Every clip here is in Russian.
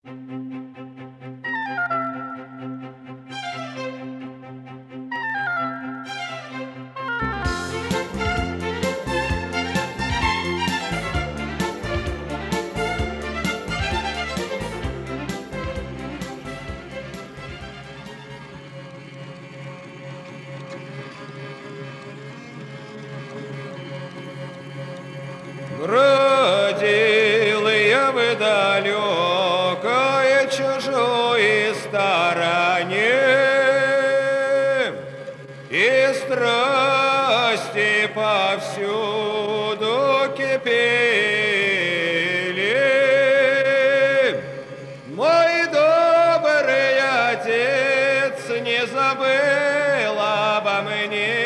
Бродил я в далекой чужой стороне, и страсти повсюду кипели. Мой добрый отец не забыл обо мне,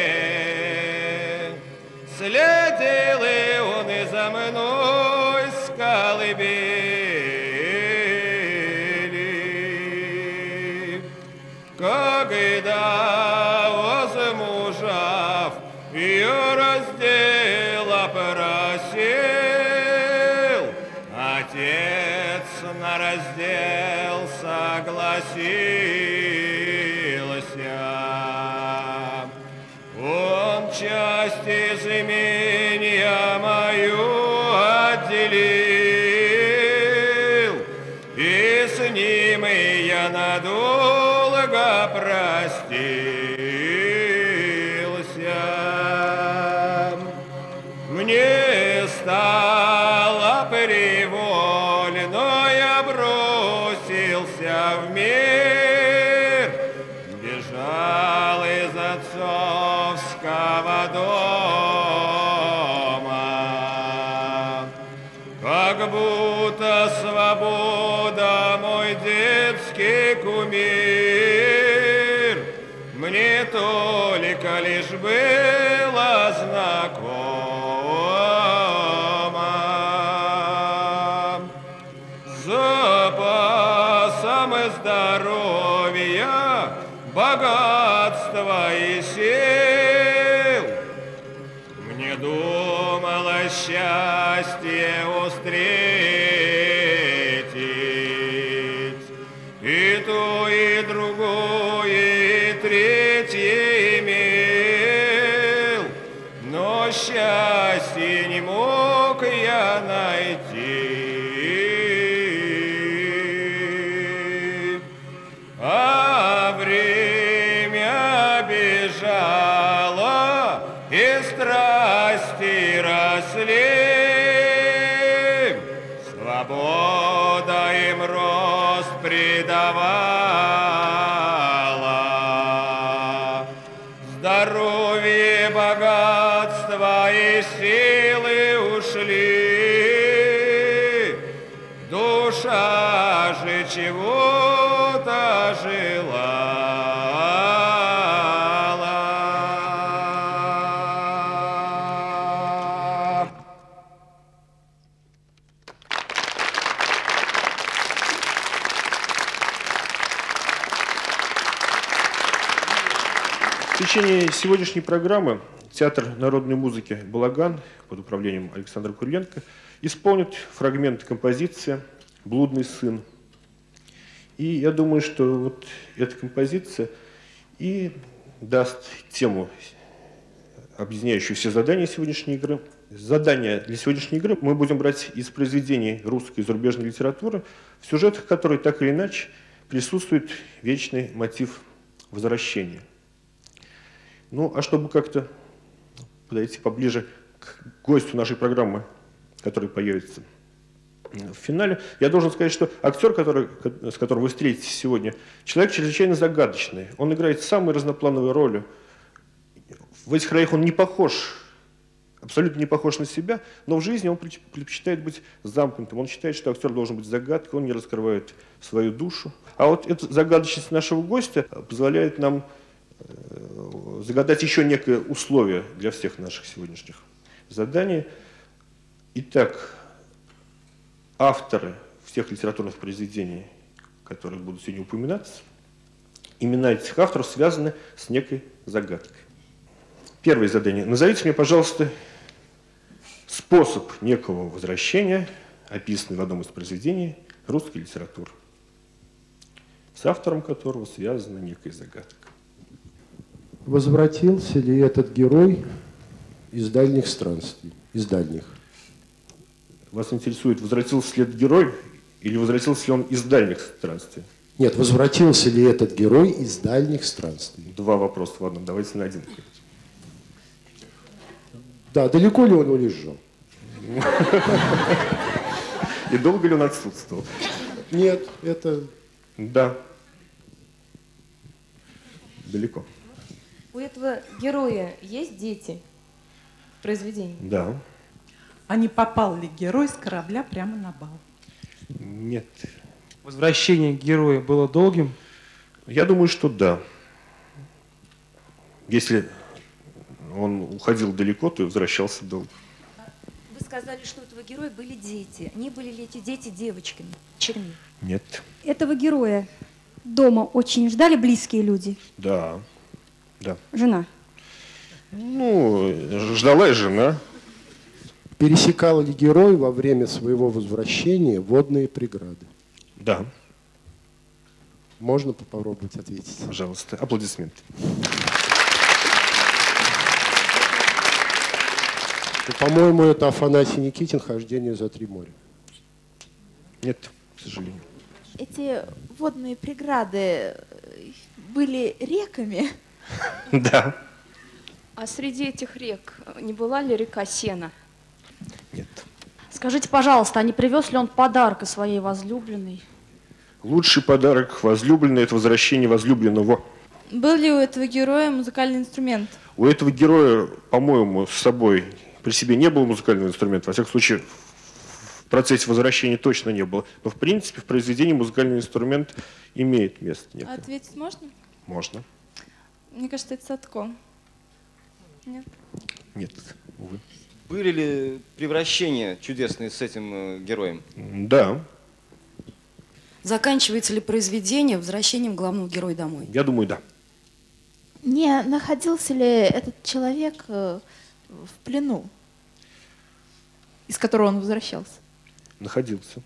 следил и он и за мной с колыбели. Когда возмужав, ее раздела просил, отец на раздел согласился. Он часть из имения мою отделил, и с ним я надолго простился. Мне стало привольно, я бросился в мир, бежал из отцовского дома. Как будто свобода мой детский кумир мне только лишь была знакома. Запасом здоровья, богатства и сил мне думалось счастье встретить, и то, и другое, и третье имел, но счастье не мог я найти. А время бежало, и страсти росли, свобода им рост придавала. Здоровье, богатство и силы ушли, душа же чего-то желала. В течение сегодняшней программы Театр народной музыки «Балаган» под управлением Александра Куриленко исполнит фрагмент композиции «Блудный сын». И я думаю, что вот эта композиция и даст тему, объединяющую все задания сегодняшней игры. Задания для сегодняшней игры мы будем брать из произведений русской и зарубежной литературы, в сюжетах которой так или иначе присутствует вечный мотив возвращения. Ну, а чтобы как-то подойти поближе к гостю нашей программы, который появится в финале, я должен сказать, что актер, с которым вы встретитесь сегодня, человек чрезвычайно загадочный. Он играет самые разноплановые роли. В этих роях он не похож, абсолютно не похож на себя, но в жизни он предпочитает быть замкнутым. Он считает, что актер должен быть загадкой, он не раскрывает свою душу. А вот эта загадочность нашего гостя позволяет нам загадать еще некое условие для всех наших сегодняшних заданий. Итак, авторы всех литературных произведений, которые будут сегодня упоминаться, имена этих авторов связаны с некой загадкой. Первое задание. Назовите мне, пожалуйста, способ некого возвращения, описанный в одном из произведений, русской литературы, с автором которого связана некая загадка. Возвратился ли этот герой из дальних странствий, из дальних? Вас интересует, возвратился ли этот герой или возвратился ли он из дальних странствий? Нет, возвратился ли этот герой из дальних странствий? Два вопроса в одном. Давайте на один. Да, далеко ли он уезжал? И долго ли он отсутствовал? Нет, это... Да. Далеко. У этого героя есть дети в произведении? Да. А не попал ли герой с корабля прямо на бал? Нет. Возвращение героя было долгим? Я думаю, что да. Если он уходил далеко, то и возвращался долго. Вы сказали, что у этого героя были дети. Не были ли эти дети девочками, дочерьми? Нет. Этого героя дома очень ждали близкие люди? Да. Да. Жена? Ну, ждала и жена. Пересекал ли герой во время своего возвращения водные преграды? Да. Можно попробовать ответить? Пожалуйста. Аплодисменты. Ну, по-моему, это Афанасий Никитин «Хождение за три моря». Нет, к сожалению. Эти водные преграды были реками? Да. А среди этих рек не была ли река Сена? Нет. Скажите, пожалуйста, а не привез ли он подарка своей возлюбленной? Лучший подарок возлюбленной – это возвращение возлюбленного. Был ли у этого героя музыкальный инструмент? У этого героя, по-моему, с собой при себе не было музыкального инструмента. Во всяком случае, в процессе возвращения точно не было. Но, в принципе, в произведении музыкальный инструмент имеет место. А ответить можно? Можно. Мне кажется, это Садко. Нет? Нет, увы. Были ли превращения чудесные с этим героем? Да. Заканчивается ли произведение возвращением главного героя домой? Я думаю, да. Не находился ли этот человек в плену, из которого он возвращался? Находился.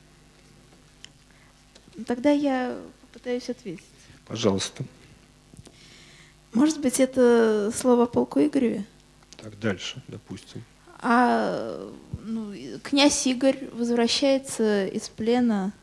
Тогда я попытаюсь ответить. Пожалуйста. Может быть, это слово о полку Игореве? Так, дальше, допустим. Князь Игорь возвращается из плена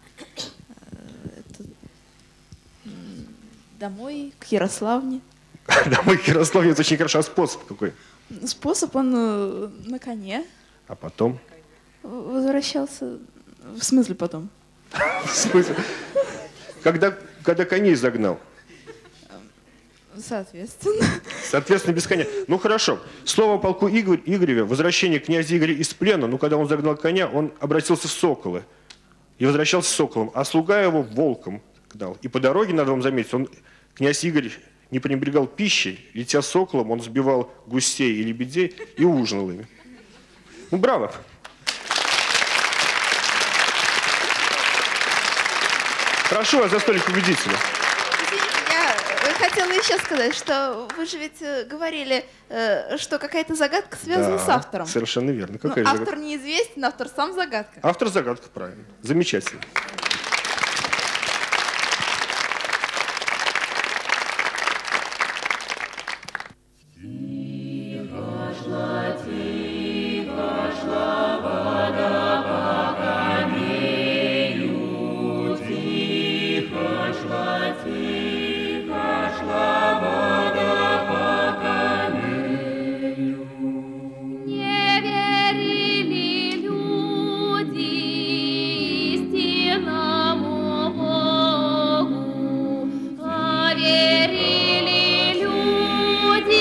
домой, к Ярославне. Домой к Ярославне – это очень хорошо. А способ какой? Способ он на коне. А потом? Возвращался. В смысле потом? В смысле? Когда коней загнал? Соответственно. Соответственно, без коня. Ну хорошо. Слово о полку Игореве, возвращение князя Игоря из плена, когда он загнал коня, он обратился в соколы. И возвращался с соколом. А слуга его волком гнал. И по дороге, надо вам заметить, князь Игорь не пренебрегал пищей. Летя соколом, он сбивал гусей и лебедей и ужинал ими. Ну, браво. Прошу вас за столик победителя. Я хотела еще сказать, что вы же ведь говорили, что какая-то загадка связана с автором. Совершенно верно. Какая же автор загадка? неизвестен, автор сам загадка. Автор загадка, правильно. Замечательно. Не верили люди истинному Богу, а верили люди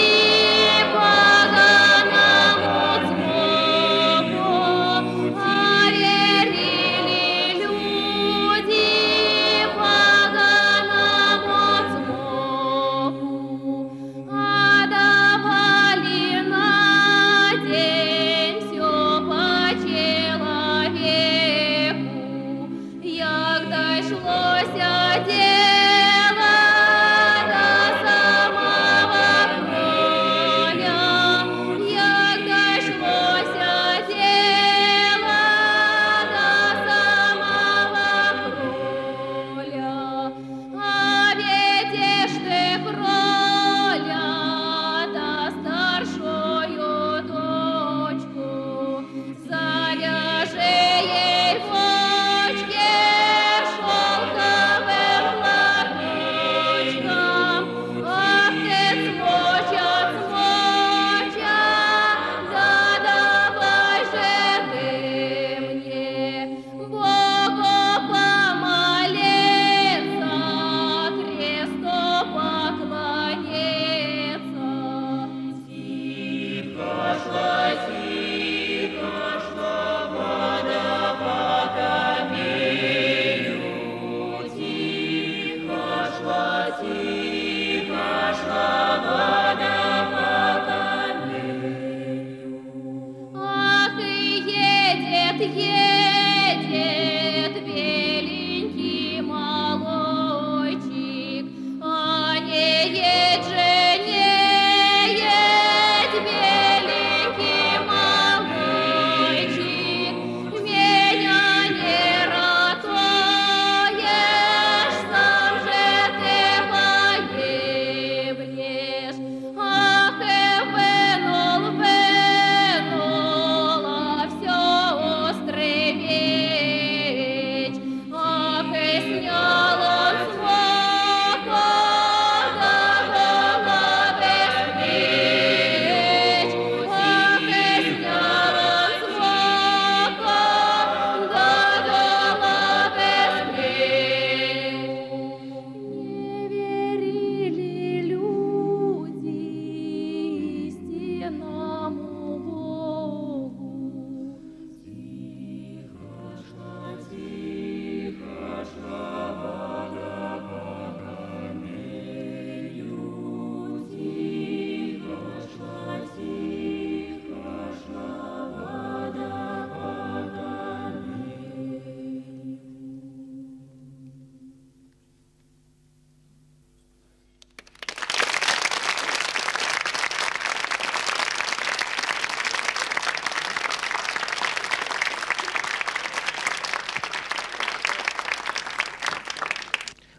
поганому Богу, а верили люди поганому Богу, а давали на день все по человеку, як дошлося дело до самого кроля, як дошлося дело до самого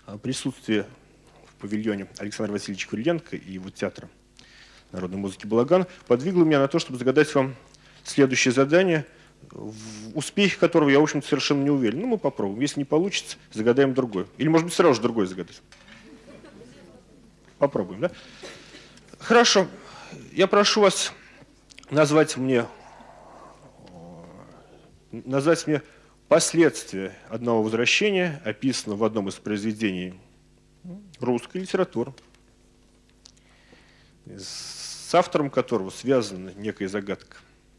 Присутствие в павильоне Александра Васильевича Куриленко и его театра народной музыки «Балаган» подвигло меня на то, чтобы загадать вам следующее задание, в успехе которого я, в общем-то, совершенно не уверен. Ну, мы попробуем. Если не получится, загадаем другой. Или, может быть, сразу же другой загадать. Попробуем, да? Хорошо. Я прошу вас назвать мне последствия одного возвращения, описанного в одном из произведений русской литературы, с автором которого связана некая загадка.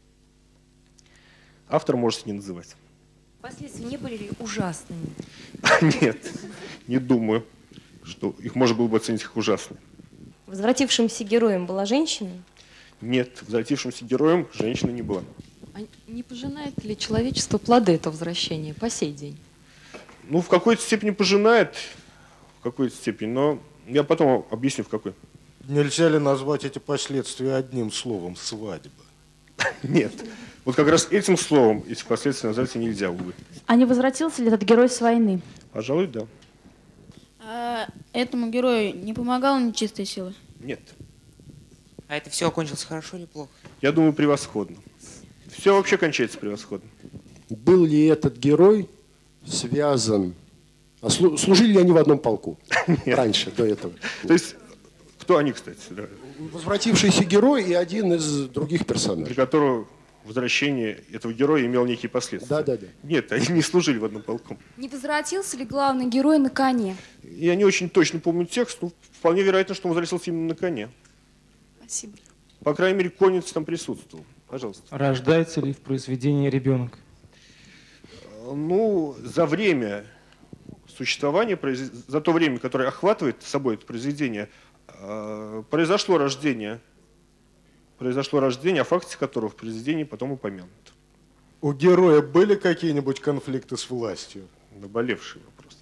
Автор можете не называть. Последствия не были ли ужасными? Нет, не думаю, что их можно было бы оценить как ужасно. Возвратившимся героем была женщина? Нет, возвратившимся героем женщина не была. А не пожинает ли человечество плоды этого возвращения по сей день? Ну, в какой-то степени пожинает, в какой-то степени, но я потом объясню, в какой. Нельзя ли назвать эти последствия одним словом — свадьба? Нет. Вот как раз этим словом эти последствия назвать нельзя, увы. А не возвратился ли этот герой с войны? Пожалуй, да. А этому герою не помогала нечистая сила? Нет. А это все окончилось хорошо или плохо? Я думаю, превосходно. Все вообще кончается превосходно. Был ли этот герой связан... служили ли они в одном полку? Раньше, до этого? То есть, кто они, кстати? Да. Возвратившийся герой и один из других персонажей. Для которого возвращение этого героя имело некие последствия. Да. Нет, они не служили в одном полку. Не возвратился ли главный герой на коне? Я не очень точно помню текст, но вполне вероятно, что он возвратился именно на коне. Спасибо. По крайней мере, конец там присутствовал. Пожалуйста. Рождается ли в произведении ребенок? Ну, за время существования, за то время, которое охватывает собой это произведение, произошло рождение, о факте которого в произведении потом упомянут. У героя были какие-нибудь конфликты с властью? Наболевший вопрос.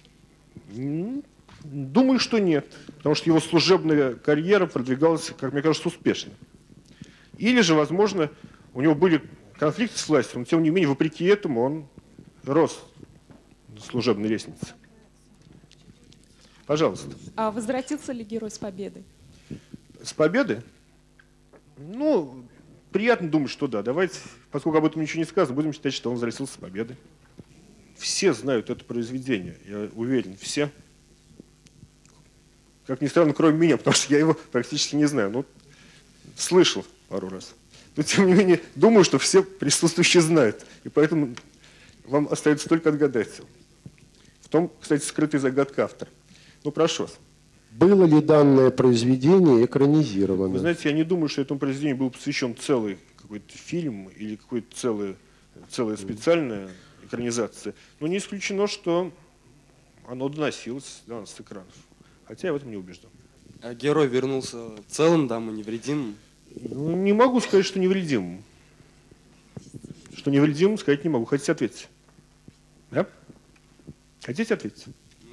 Думаю, что нет, потому что его служебная карьера продвигалась, как мне кажется, успешно. Или же, возможно, у него были конфликты с властью, но тем не менее, вопреки этому, он рос на служебной лестнице. Пожалуйста. А возвратился ли герой с победой? С победы? Ну, приятно думать, что да. Давайте, поскольку об этом ничего не сказано, будем считать, что он возвратился с победой. Все знают это произведение, я уверен, все. Как ни странно, кроме меня, потому что я его практически не знаю. Ну, слышал пару раз. Но, тем не менее, думаю, что все присутствующие знают. И поэтому вам остается только отгадать. В том, кстати, скрытая загадка автора. Ну, прошу вас. Было ли данное произведение экранизировано? Вы знаете, я не думаю, что этому произведению был посвящен целый какой-то фильм или какая-то целая специальная экранизация. Но не исключено, что оно доносилось до нас с экранов. Хотя я в этом не убежден. А герой вернулся целым, там, и невредимым? Ну, не могу сказать, что невредимым. Что невредимым сказать не могу. Хотите ответить? Да? Хотите ответить?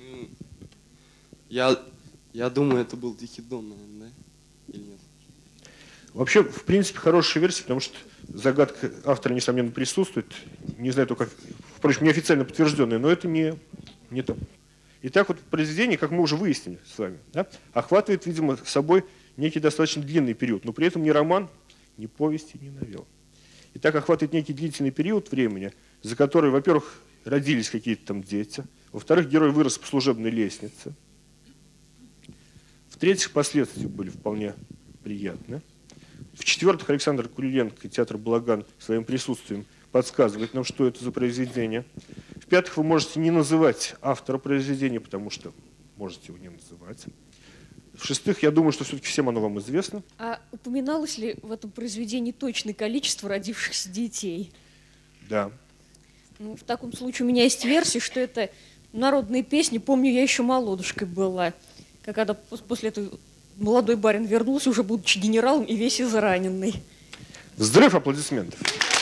Я думаю, это был Тихий Дон, наверное, да? Или нет? Вообще, в принципе, хорошая версия, потому что загадка автора, несомненно, присутствует. Не знаю только, впрочем, неофициально подтвержденная, но это не то. Итак, вот произведение, как мы уже выяснили с вами, да, охватывает, видимо, собой некий достаточно длинный период, но при этом ни роман, ни повести, ни новелла. Итак, охватывает некий длительный период времени, за который, во-первых, родились какие-то там дети, во-вторых, герой вырос по служебной лестнице, в-третьих, последствия были вполне приятны, в-четвертых, Александр Куриленко и театр «Балаган» своим присутствием подсказывает нам, что это за произведение. В-пятых, вы можете не называть автора произведения, потому что можете его не называть. В-шестых, я думаю, что все-таки всем оно вам известно. А упоминалось ли в этом произведении точное количество родившихся детей? Да. Ну, в таком случае у меня есть версия, что это народные песни. Помню, я еще молодушкой была, когда после этого молодой барин вернулся, уже будучи генералом и весь израненный. Взрыв аплодисментов.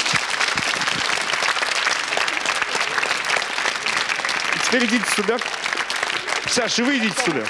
Теперь идите сюда. Саша, вы идите сюда.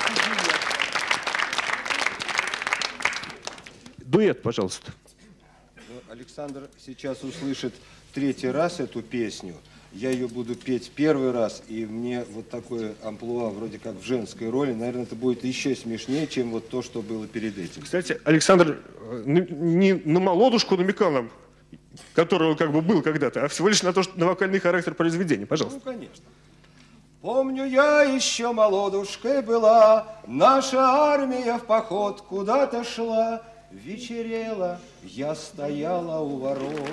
Дуэт, пожалуйста. Александр сейчас услышит третий раз эту песню. я ее буду петь первый раз, и мне вот такое амплуа вроде как в женской роли, наверное, это будет еще смешнее, чем вот то, что было перед этим. Кстати, Александр не на молодушку намекал нам, которого как бы был когда-то, а всего лишь на то, что на вокальный характер произведения. Пожалуйста. Ну, конечно. Помню, я еще молодушкой была, наша армия в поход куда-то шла, вечерело, я стояла у ворот.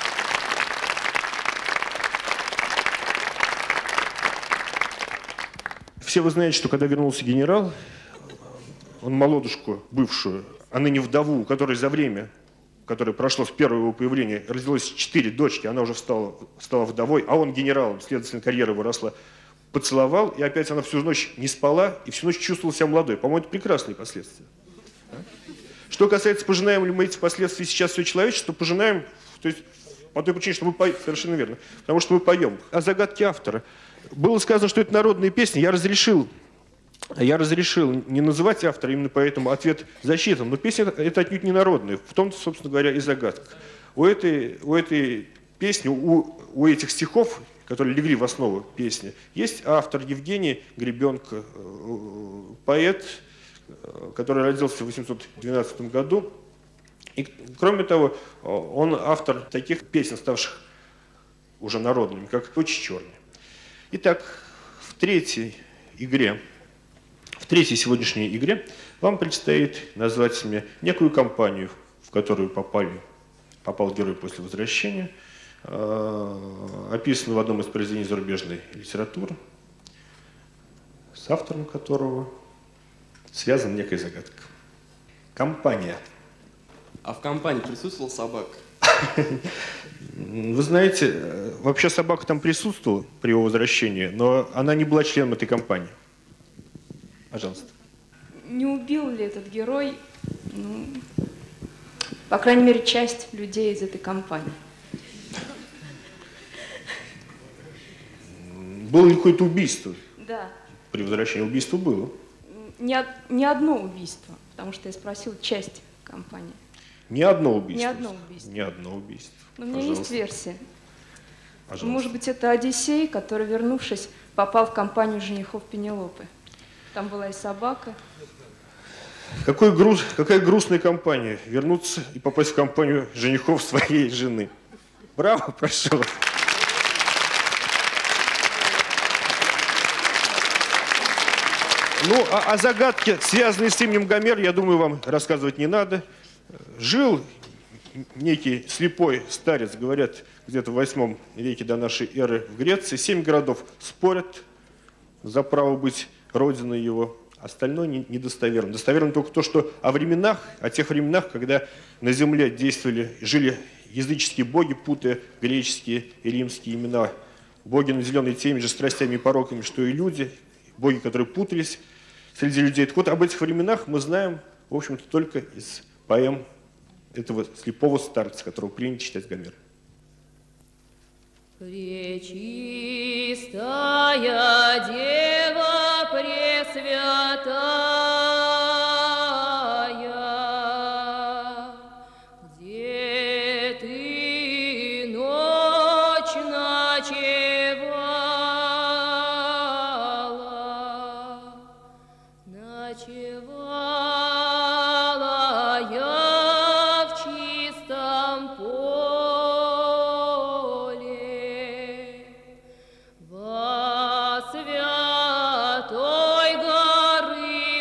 Все вы знаете, что когда вернулся генерал, он молодушку бывшую, а ныне вдову, у которой за время, которое прошло с первого его появления, родилось 4 дочки, она уже стала вдовой, а он генералом, следовательно, карьера его росла, поцеловал, и опять она всю ночь не спала, и всю ночь чувствовала себя молодой. По-моему, это прекрасные последствия. Что касается, пожинаем ли мы эти последствия сейчас все человечество, то пожинаем, то есть по той причине, что мы поем, совершенно верно, потому что мы поем. О загадке автора. Было сказано, что это народные песни, я разрешил не называть автора, именно поэтому ответ засчитан. Но песня это отнюдь не народная, в том-то, собственно говоря, и загадка. У этой песни, у этих стихов, которые легли в основу песни, есть автор Евгений Гребенко, поэт, который родился в 1812 году. И, кроме того, он автор таких песен, ставших уже народными, как «Очи черные». Итак, в третьей сегодняшней игре вам предстоит назвать мне некую компанию, в которую попал герой после возвращения, описанную в одном из произведений зарубежной литературы, с автором которого связана некая загадка. Компания. А в компании присутствовал собака? Вы знаете, вообще собака там присутствовала при его возвращении, но она не была членом этой компании. Пожалуйста. Не убил ли этот герой, ну, по крайней мере, часть людей из этой компании? Было ли какое-то убийство? Да. При возвращении убийство было. Не одно убийство, потому что я спросила часть компании. Не одно убийство. Не одно убийство. Не одно убийство. Но у меня есть версия. Пожалуйста. Может быть, это Одиссей, который, вернувшись, попал в компанию женихов Пенелопы. Там была и собака. Какая грустная компания. Вернуться и попасть в компанию женихов своей жены. Браво, прошу. Ну, о загадке, связанной с именем Гомер, я думаю, вам рассказывать не надо. Жил некий слепой старец, говорят, где-то в 8 веке до нашей эры в Греции. 7 городов спорят за право быть родиной его. Остальное недостоверно. Достоверно только то, что о тех временах, когда на земле жили языческие боги, путая греческие и римские имена. Боги, наделенные теми же страстями и пороками, что и люди, боги, которые путались среди людей. Так вот, об этих временах мы знаем, в общем-то, только из поэм этого слепого старца, которого принято считать Гомером. Пречистая Дева Пресвятая, где ты ночь ночевала, ночевала я в чистом поле, во святой горы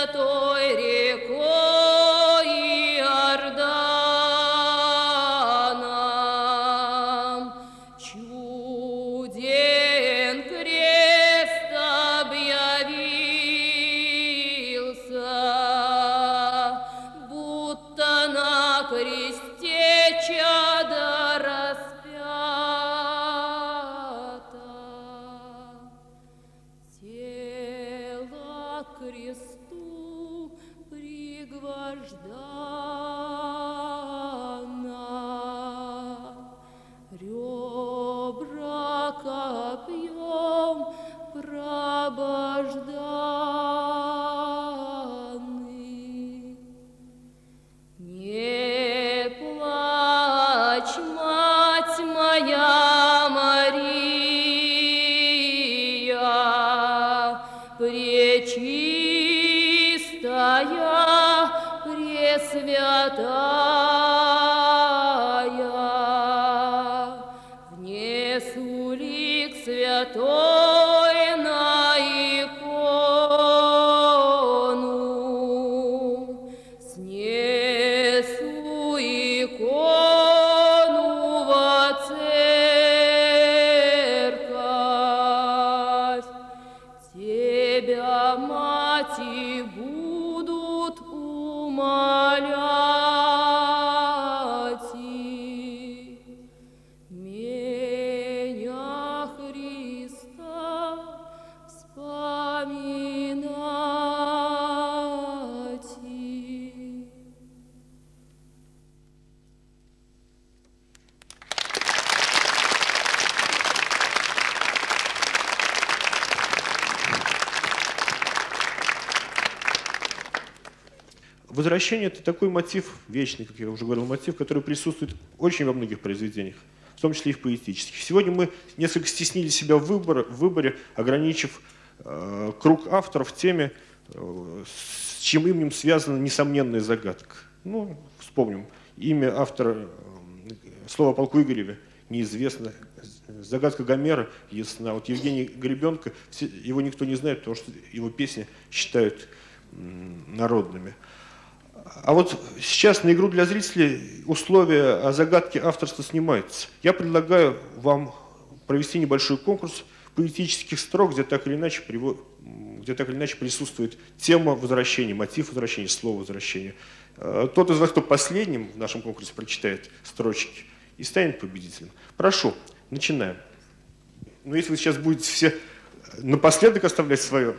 святой рекой Иорданом. Чуден крест объявился, будто на кресте чадо распято. Тело к кресту пригвождано, ребра копьем пробожданы. Не плачь, мать моя Мария, пречистая, пресвятая, внесу лик святой на икону, снесу икону во церковь. Тебя, мать, и будут умолять, меня Христа вспоминать. Возвращение – это такой мотив, вечный, как я уже говорил, мотив, который присутствует очень во многих произведениях, в том числе и в поэтических. Сегодня мы несколько стеснили себя в выборе, ограничив круг авторов теми, с чьим именем связана несомненная загадка. Ну, вспомним, имя автора «Слова о полку Игореве» неизвестно, загадка Гомера ясна. Вот Евгений Гребенко, его никто не знает, потому что его песни считают народными. А вот сейчас на игру для зрителей условия о загадке авторства снимаются. Я предлагаю вам провести небольшой конкурс поэтических строк, где так или иначе присутствует тема возвращения, мотив возвращения, слово возвращения. Тот из вас, кто последним в нашем конкурсе прочитает строчки, и станет победителем. Прошу, начинаем. Но если вы сейчас будете все напоследок оставлять свое,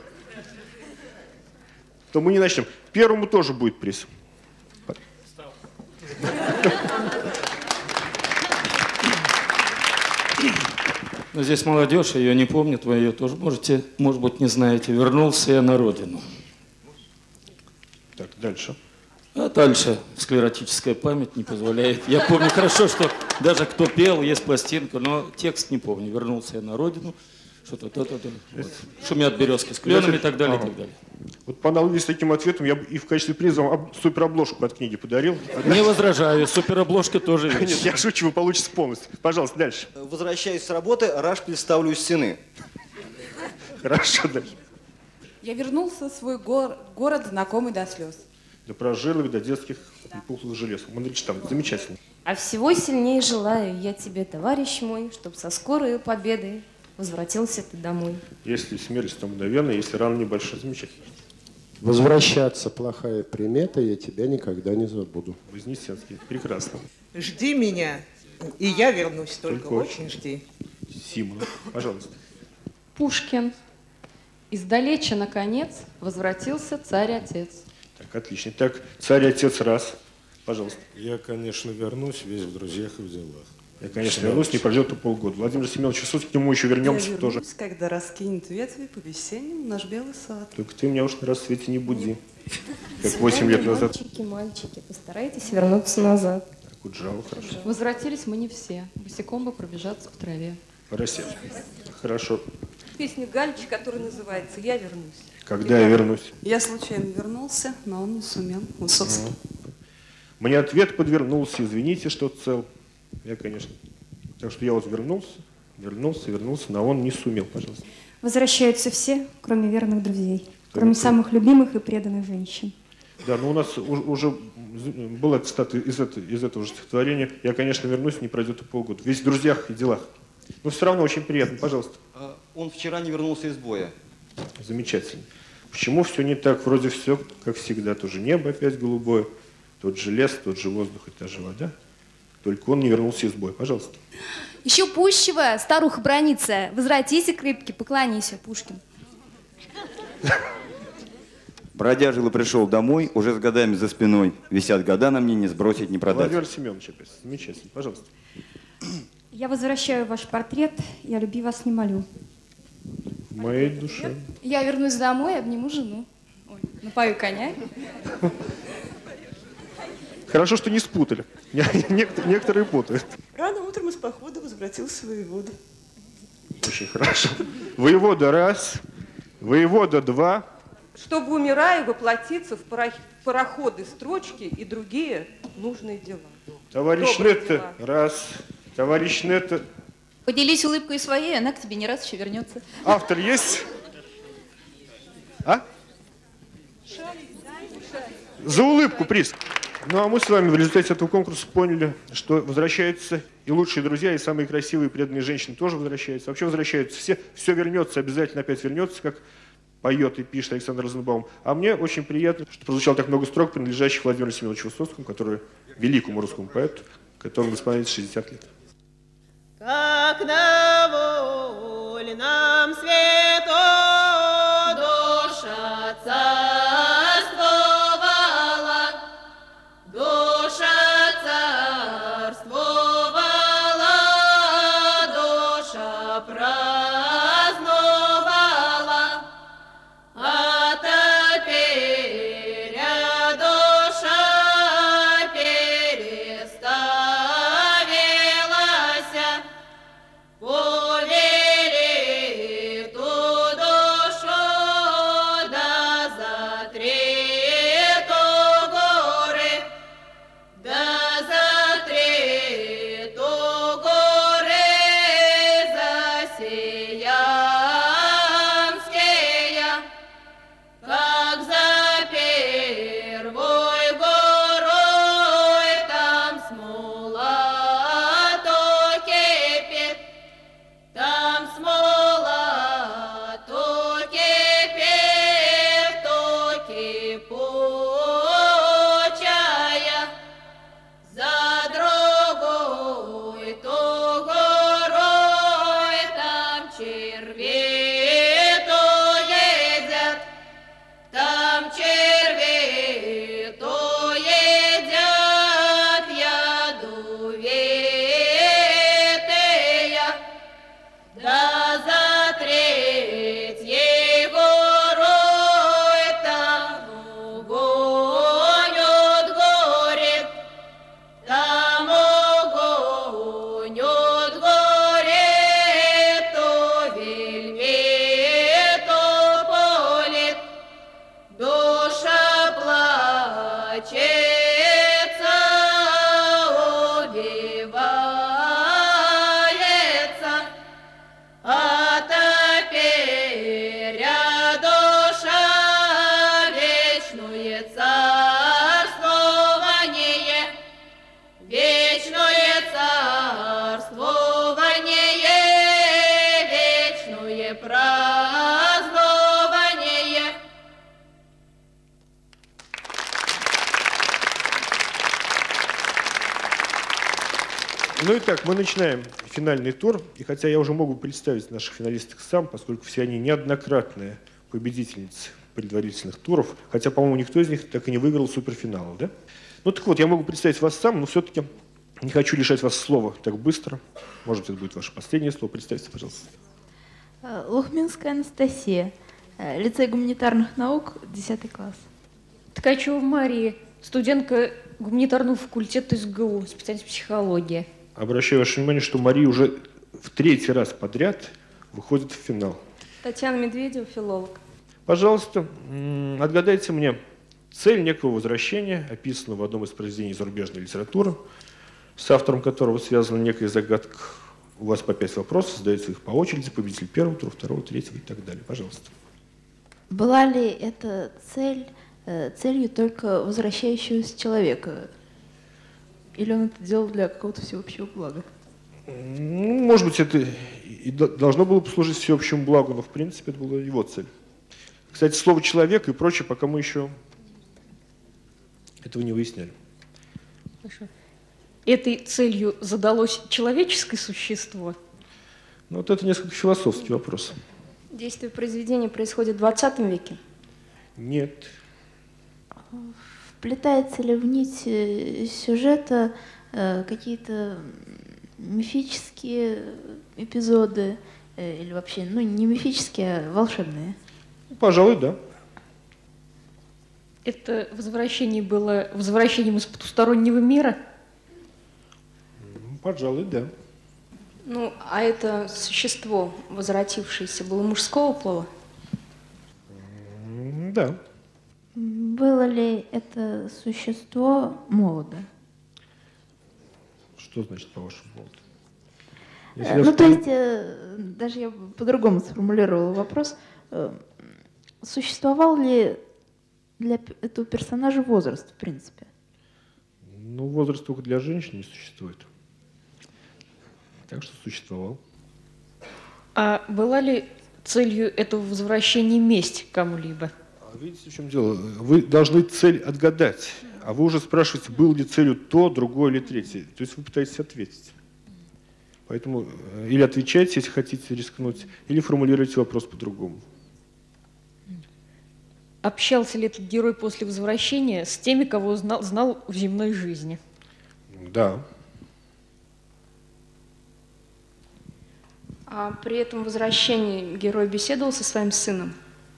то мы не начнем. Первому тоже будет приз. Но здесь молодежь, ее не помнит, вы ее тоже можете, может быть, не знаете. «Вернулся я на родину». Так, дальше. А дальше склеротическая память не позволяет. Я помню хорошо, что даже кто пел, есть пластинка, но текст не помню. «Вернулся я на родину». Что-то то-то-то. Вот. Шумят березки с кленами и так далее, и так далее. Вот по аналогии с таким ответом я и в качестве приза вам суперобложку от книги подарил. Не возражаю, суперобложка тоже вещь. Нет, я шучу, вы получите полностью. Пожалуйста, дальше. Возвращаясь с работы, рашпиль ставлю у стены. Хорошо, дальше. Я вернулся в свой город, знакомый до слез. До прожилок, до детских пухлых желез. Мандельштам, замечательно. А всего сильнее желаю я тебе, товарищ мой, чтоб со скорой победой возвратился ты домой. Если смерть, то мгновенно, если рана небольшая. Замечательно. Возвращаться плохая примета, я тебя никогда не забуду. Вознесенский. Прекрасно. Жди меня, и я вернусь, только очень жди. Симонов, пожалуйста. Пушкин. Издалеча, наконец, возвратился царь-отец. Так, отлично. Так, царь-отец раз. Пожалуйста. Я, конечно, вернусь, весь в друзьях и в делах. Я, конечно, вернусь, не пройдет и полгода. Владимир Семенович Высоцкий, к нему еще вернемся я тоже. вернусь, когда раскинет ветви по весенним наш белый сад. Только ты меня уж на рассвете не буди, как 8 лет назад. Мальчики, постарайтесь вернуться назад. Так, Куджава, хорошо. Возвратились мы не все. Босиком бы пробежаться по траве. Россия. Хорошо. Песня Галича, которая называется «Я вернусь». Когда я вернусь? Я случайно вернулся, но он не сумел. Высоцкий. Мне ответ подвернулся, извините, что цел. Я, конечно. Так что я вот вернулся, но он не сумел, пожалуйста. Возвращаются все, кроме верных друзей. кроме самых любимых и преданных женщин. Да, но у нас уже была цитата из этого же стихотворения. Я, конечно, вернусь, не пройдет и полгода. Весь в друзьях и делах. Но все равно очень приятно, пожалуйста. Он вчера не вернулся из боя. Замечательно. Почему все не так? Вроде все, как всегда. То же небо опять голубое, тот же лес, тот же воздух и та же вода. Только он не вернулся из боя. Пожалуйста. Еще пущего, старуха бронится. Возвратися, крепкий, поклонися, Пушкин. Бродяжил и пришел домой, уже с годами за спиной. Висят года на мне, не сбросить, не продать. Владимир Семенович опять. Замечательно. Пожалуйста. Я возвращаю ваш портрет, я люби вас не молю. В моей душе. Я вернусь домой, обниму жену. Ой, напою коня. Хорошо, что не спутали. Некоторые путают. Рано утром из похода возвратился воевода. Очень хорошо. Воевода раз, воевода два. Чтобы, умирая, воплотиться в пароходы, строчки и другие нужные дела. Товарищ Нетта раз, товарищ Нетта. Поделись улыбкой своей, она к тебе не раз еще вернется. Автор есть? А? За улыбку приз. Ну а мы с вами в результате этого конкурса поняли, что возвращаются и лучшие друзья, и самые красивые и преданные женщины тоже возвращаются. Вообще возвращаются все вернется, обязательно опять вернется, как поет и пишет Александр Розенбаум. А мне очень приятно, что прозвучало так много строк, принадлежащих Владимиру Семеновичу Высоцкому, который великому русскому поэту, которому исполняется 60 лет. Как на вольном свету душа царствовала, душа царствовала, душа праздновала, а теперь душа переставилась. Повели ту душу, да за трету горы, да за трету горы, засиянские, как за первой горой, там смола то кипит. Там смола то кипит, то кипучая, за другой то горой, там черви то едят, там черви то едят, ядовитые. Да за третьей горой там огонь от горит, там огонь от горит, то вельвет, то полит, душа плачется, убивается. А теперь душа вечное царствование, вечное царствование, вечное празднование. Ну и так, мы начинаем финальный тур. И хотя я уже могу представить наших финалисток сам, поскольку все они неоднократные победительницы предварительных туров, хотя, по-моему, никто из них так и не выиграл суперфинала, да? Ну так вот, я могу представить вас сам, но все-таки не хочу лишать вас слова так быстро. Может быть, это будет ваше последнее слово. Представьте, пожалуйста. Лухминская Анастасия, лицей гуманитарных наук, 10 класс. Ткачева Мария, студентка гуманитарного факультета СГУ, специальность психология. Обращаю ваше внимание, что Мария уже в 3-й раз подряд выходит в финал. Татьяна Медведева, филолог. Пожалуйста, отгадайте мне цель некого возвращения, описанного в одном из произведений зарубежной литературы, с автором которого связана некая загадка. У вас по 5 вопросов, задаются их по очереди, победитель первого тура, второго, третьего и так далее. Пожалуйста. Была ли эта цель целью только возвращающегося человека? Или он это делал для какого-то всеобщего блага? Ну, может быть, это и должно было послужить всеобщему благу, но в принципе это была его цель. Кстати, слово «человек» и прочее, пока мы еще этого не выясняли. Хорошо. Этой целью задалось человеческое существо? Ну, вот это несколько философский вопрос. Действие произведения происходит в 20 веке? Нет. Вплетается ли в нить сюжета какие-то мифические эпизоды, или вообще, ну, не мифические, а волшебные? Пожалуй, да. Это возвращение было возвращением из потустороннего мира? Пожалуй, да. Ну, а это существо, возвратившееся, было мужского пола? Да. Было ли это существо молодо? Что значит, по-вашему, молодо? Ну, то есть, даже я по-другому сформулировала вопрос. Существовал ли для этого персонажа возраст, в принципе? Ну, возраст только для женщин не существует. Так что существовал. А была ли целью этого возвращения месть кому-либо? А видите, в чем дело? Вы должны цель отгадать, а вы уже спрашиваете, был ли целью то, другое или третье. То есть вы пытаетесь ответить. Поэтому или отвечайте, если хотите рискнуть, или формулируйте вопрос по-другому. Общался ли этот герой после возвращения с теми, кого знал в земной жизни? Да. А при этом возвращении герой беседовал со своим сыном?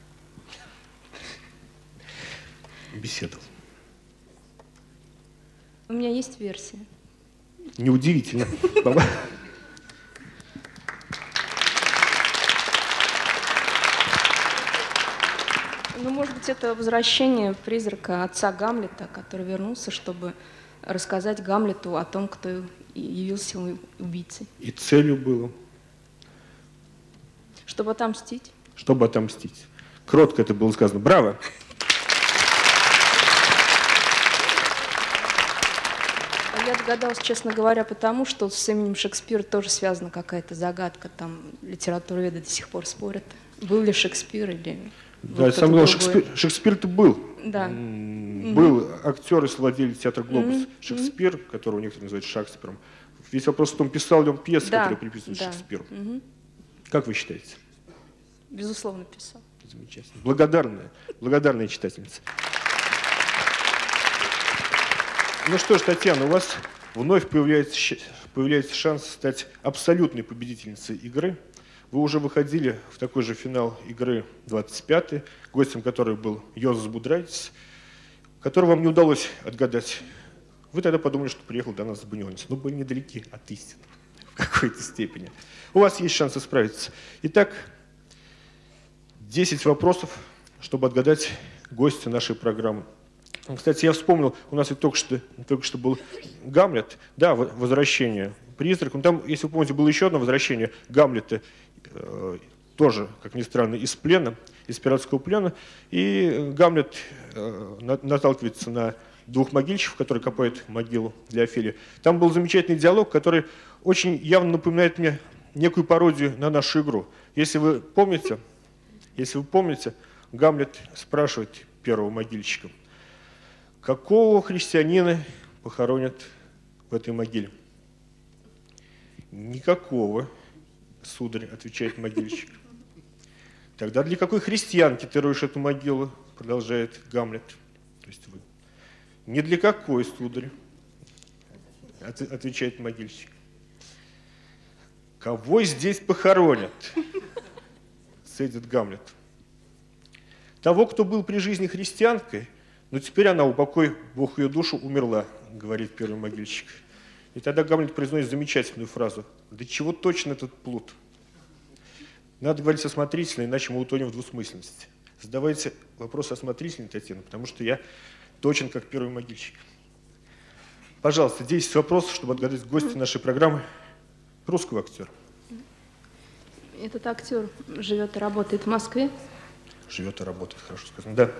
Беседовал. У меня есть версия. Неудивительно. Ну, может быть, это возвращение призрака отца Гамлета, который вернулся, чтобы рассказать Гамлету о том, кто явился его убийцей. И целью было. Чтобы отомстить. Чтобы отомстить. Кротко это было сказано. Браво! Я догадалась, честно говоря, потому что с именем Шекспира тоже связана какая-то загадка. Там литературоведы до сих пор спорят, был ли Шекспир или... Да, сам говорил, Шекспир-то был. Да. Был актер и владелец театра «Глобус» Шекспир, которого некоторые называют Шекспиром. Весь вопрос в том, писал ли он пьесы, которые приписаны Шекспиру. Как вы считаете? Безусловно, писал. Замечательно. Благодарная читательница. Ну что ж, Татьяна, у вас вновь появляется шанс стать абсолютной победительницей игры. Вы уже выходили в такой же финал игры 25-й, гостем которой был Йозеф Будрайтис, который вам не удалось отгадать. Вы тогда подумали, что приехал до нас с Банионис. Но были недалеки от истины в какой-то степени. У вас есть шанс справиться. Итак, 10 вопросов, чтобы отгадать гостя нашей программы. Кстати, я вспомнил, у нас ведь только что был Гамлет, да, возвращение призрака. Там, если вы помните, было еще одно возвращение Гамлета, тоже, как ни странно, из плена, из пиратского плена. И Гамлет наталкивается на двух могильщиков, которые копают могилу для Офелии. Там был замечательный диалог, который очень явно напоминает мне некую пародию на нашу игру. Если вы помните, Гамлет спрашивает первого могильщика: какого христианина похоронят в этой могиле? Никакого, сударь, отвечает могильщик. Тогда для какой христианки ты роешь эту могилу? Продолжает Гамлет. То есть вы. Не для какой, сударь, отвечает могильщик. Кого здесь похоронят? Цедит Гамлет. Того, кто был при жизни христианкой, но теперь она, упокой Бог ее душу, умерла, говорит первый могильщик. И тогда Гамлет произносит замечательную фразу: да чего точно этот плут? Надо говорить осмотрительно, иначе мы утонем в двусмысленности. Задавайте вопрос осмотрительно, Татьяна, потому что я точен, как первый могильщик. Пожалуйста, 10 вопросов, чтобы отгадать гостя нашей программы, русского актера. Этот актер живет и работает в Москве? живет и работает, хорошо сказано. Да.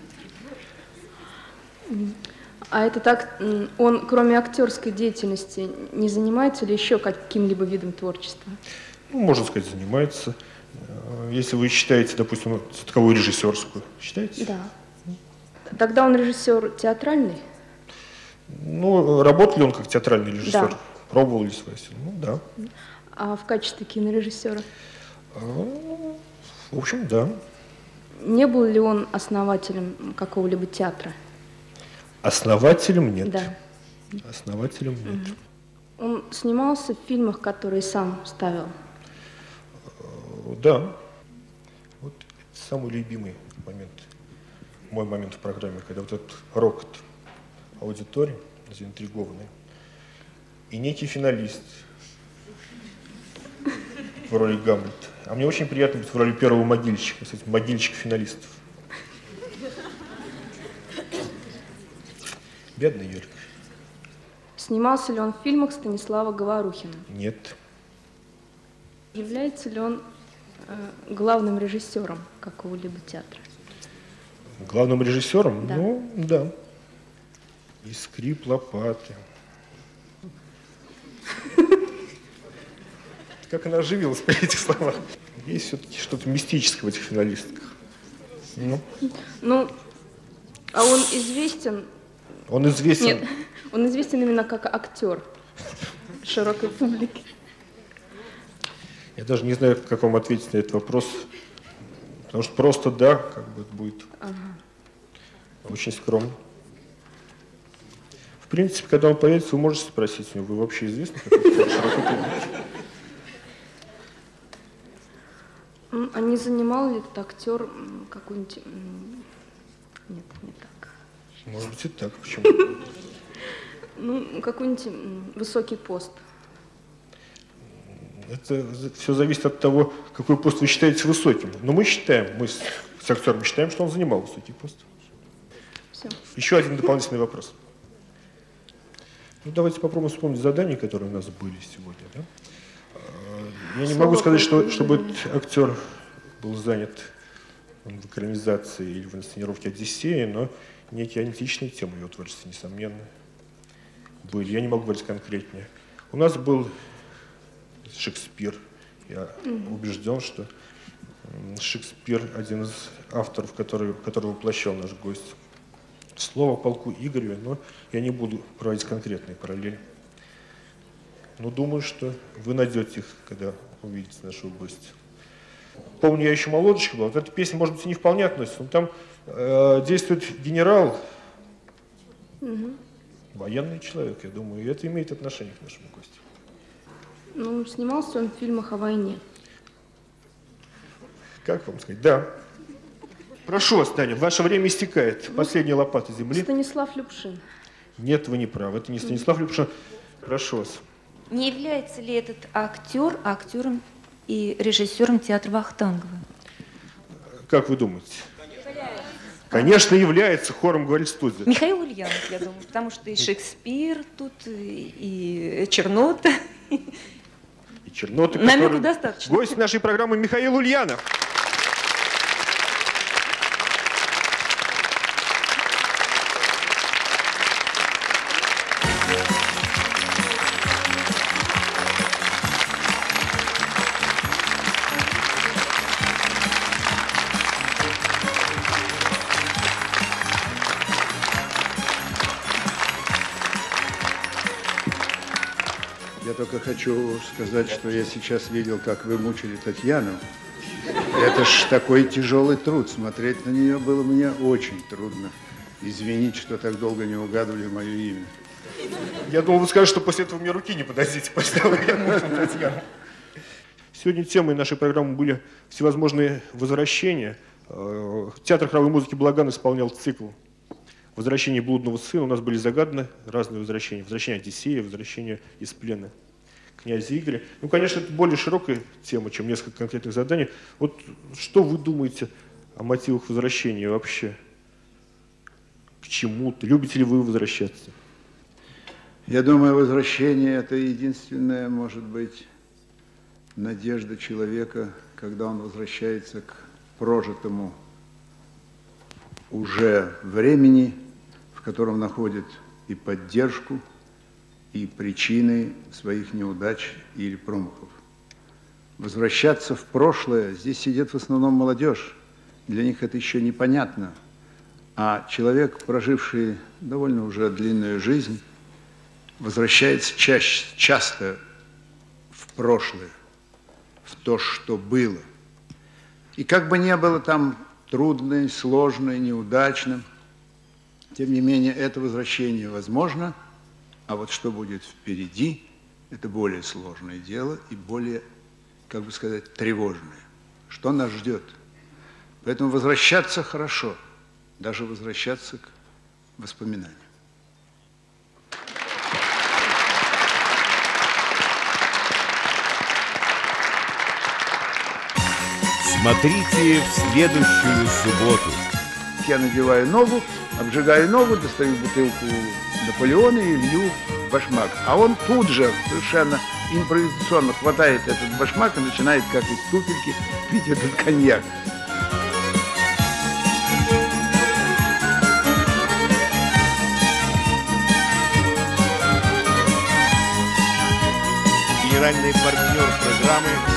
А это так, он кроме актерской деятельности не занимается ли еще каким-либо видом творчества? Ну, можно сказать, занимается. Если вы считаете, допустим, таковую режиссерскую, считаете? Да. Тогда он режиссер театральный? Ну, работал ли он как театральный режиссер? Да. Пробовал ли свои силы? Ну, да. А в качестве кинорежиссера? В общем, да. Не был ли он основателем какого-либо театра? Основателем нет. Да. Основателем нет. Он снимался в фильмах, которые сам ставил? Да. Вот самый любимый момент, мой момент в программе, когда вот этот рокот аудитории, заинтригованный, и некий финалист в роли Гамлета. А мне очень приятно быть в роли первого могильщика, кстати, могильщика финалистов. Бедный Юрик. Снимался ли он в фильмах Станислава Говорухина? Нет. Является ли он главным режиссером какого-либо театра? Главным режиссером? Да. Ну, да. И скрип лопаты. Как она оживилась при этих словах. Есть все-таки что-то мистическое в этих финалистках. Ну, а он известен... Он известен... Нет, он известен именно как актер широкой публике. Я даже не знаю, как вам ответить на этот вопрос. Потому что просто да, как бы это будет очень скромно. В принципе, когда он появится, вы можете спросить у него, вы вообще известны как актер широкой публике? А не занимал ли этот актер какой-нибудь... Нет, не так. Может быть и так, почему? Ну, какой-нибудь высокий пост. Это все зависит от того, какой пост вы считаете высоким. Но мы считаем, мы с актером считаем, что он занимал высокий пост. Все. Еще один дополнительный вопрос. Ну, давайте попробуем вспомнить задания, которые у нас были сегодня. Да? Я не могу сказать, чтобы этот актер был занят в экранизации или в инсценировке «Одиссея», но некие античные темы его творчества, несомненно, были. Я не могу говорить конкретнее. У нас был Шекспир. Я убежден, что Шекспир один из авторов, который воплощал наш гость. Слово полку Игореве, но я не буду проводить конкретные параллели. Но думаю, что вы найдете их, когда увидите нашего гостя. Помню, я еще молодочка был. Вот эта песня, может быть, и не вполне относится, но там действует генерал, военный человек, я думаю, и это имеет отношение к нашему гостю. Ну, снимался он в фильмах о войне. Как вам сказать? Да. Прошу вас, Таня, ваше время истекает. Последняя лопата земли. Станислав Любшин. Нет, вы не правы. Это не Станислав Любшин. Прошу вас. Не является ли этот актер актером и режиссером театра Вахтангова? Как вы думаете? Конечно, является, хором говорит студия. Михаил Ульянов, я думаю, потому что и Шекспир тут, и Чернота. И Чернота, намеков достаточно. Гость нашей программы Михаил Ульянов. Я только хочу сказать, что я сейчас видел, как вы мучили Татьяну. Это ж такой тяжелый труд. Смотреть на нее было мне очень трудно. Извините, что так долго не угадывали мое имя. Я думал, вы скажете, что после этого мне руки не подадите, после того, как я мучил Татьяну. Сегодня темой нашей программы были всевозможные возвращения. Театр хоровой музыки «Балаган» исполнял цикл «Возвращение блудного сына». У нас были загаданы разные возвращения. Возвращение Одиссея, возвращение из плена князя Игоря. Ну, конечно, это более широкая тема, чем несколько конкретных заданий. Вот что вы думаете о мотивах возвращения вообще? К чему-то? Любите ли вы возвращаться? Я думаю, возвращение – это единственная, может быть, надежда человека, когда он возвращается к прожитому уже времени, в котором находит и поддержку, и причины своих неудач или промахов. Возвращаться в прошлое, здесь сидит в основном молодежь, для них это еще непонятно. А человек, проживший довольно уже длинную жизнь, возвращается часто в прошлое, в то, что было. И как бы ни было там трудно, сложно, неудачно, тем не менее это возвращение возможно, а вот что будет впереди, это более сложное дело и более, как бы сказать, тревожное. Что нас ждет? Поэтому возвращаться хорошо, даже возвращаться к воспоминаниям. Смотрите в следующую субботу. Я надеваю ногу, обжигаю ногу, достаю бутылку Наполеона и лью в башмак. А он тут же совершенно импровизационно хватает этот башмак и начинает, как из туфельки, пить этот коньяк. Генеральный партнер программы